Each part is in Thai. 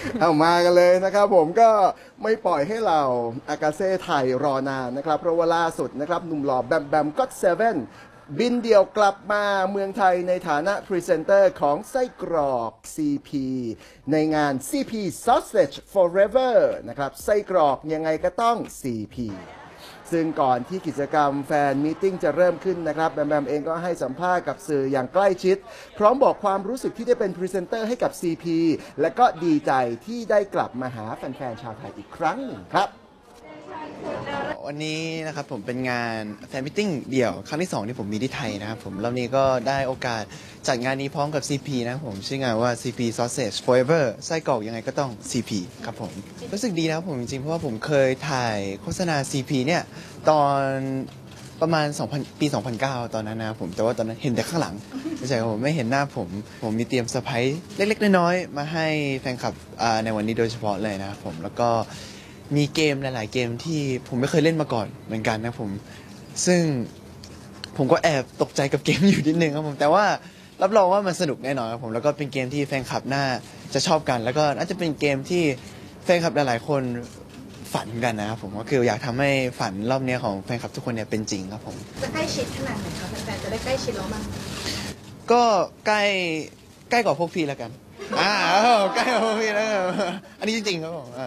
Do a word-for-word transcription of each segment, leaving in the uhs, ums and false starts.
เอามากันเลยนะครับผมก็ไม่ปล่อยให้เราอากาเซ่ไทยรอนานนะครับเพราะว่าล่าสุดนะครับหนุ่มหล่อแบมแบมก็อตเซเว่นบินเดี่ยวกลับมาเมืองไทยในฐานะพรีเซนเตอร์ของไส้กรอก ซี พี ในงาน ซี พี Sausage Forever นะครับไส้กรอกยังไงก็ต้อง ซี พี ซึ่งก่อนที่กิจกรรมแฟนมีตติ้งจะเริ่มขึ้นนะครับแบมแบมเองก็ให้สัมภาษณ์กับสื่ออย่างใกล้ชิดพร้อมบอกความรู้สึกที่ได้เป็นพรีเซนเตอร์ให้กับ ซี พี และก็ดีใจที่ได้กลับมาหาแฟนๆชาวไทยอีกครั้งหนึ่งครับวันนี้นะครับผมเป็นงานแฟนมิทติ้งเดี่ยวครั้งที่สองที่ผมมีที่ไทยนะครับผมรอบนี้ก็ได้โอกาสจัดงานนี้พร้อมกับ ซี พี นะครับผมชื่องานว่า ซี พี Sausage Forever ไส้กรอกยังไงก็ต้อง ซี พี ครับผมรู้สึกดีนะครับผมจริงๆเพราะว่าผมเคยถ่ายโฆษณา ซี พี เนี่ยตอนประมาณ2,000 ปี สองพันเก้า ตอนนั้นนะครับผมแต่ว่าตอนนั้นเห็นแต่ข้างหลังไม่ใช่ครับผมไม่เห็นหน้าผมผมมีเตรียมเซอร์ไพรส์เล็กๆน้อยๆมาให้แฟนคลับในวันนี้โดยเฉพาะเลยนะครับผมแล้วก็มีเกมหลายๆเกมที่ผมไม่เคยเล่นมาก่อนเหมือนกันนะผมซึ่งผมก็แอบตกใจกับเกมอยู่นิดนึงครับผมแต่ว่ารับรองว่ามันสนุกแน่นอนครับผมแล้วก็เป็นเกมที่แฟนคลับน่าจะชอบกันแล้วก็น่าจะเป็นเกมที่แฟนคลับหลายๆคนฝันกันนะครับผมก็คืออยากทำให้ฝันรอบนี้ของแฟนคลับทุกคนเนี่ยเป็นจริงครับผมจะใกล้ชิดขนาดไหนครับแฟนๆจะได้ใกล้ชิดเราบ้างก็ใกล้ใกล้กว่าพวกพี่แล้วกันอ่าใกล้กว่าพวกพี่แล้วอันนี้จริงๆครับผม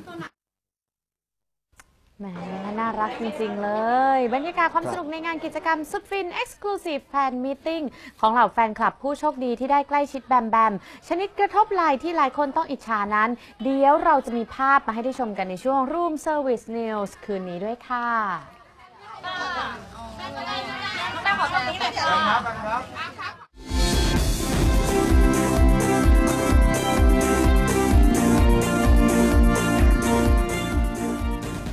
แหมน่ารักจริงๆเลย บรรยากาศความสนุกในงานกิจกรรมสุดฟิน Exclusive Fan Meeting ของเหล่าแฟนคลับผู้โชคดีที่ได้ใกล้ชิดแบมแบมชนิดกระทบไหล่ที่หลายคนต้องอิจฉานั้น เดี๋ยวเราจะมีภาพมาให้ได้ชมกันในช่วง Room Service News คืนนี้ด้วยค่ะ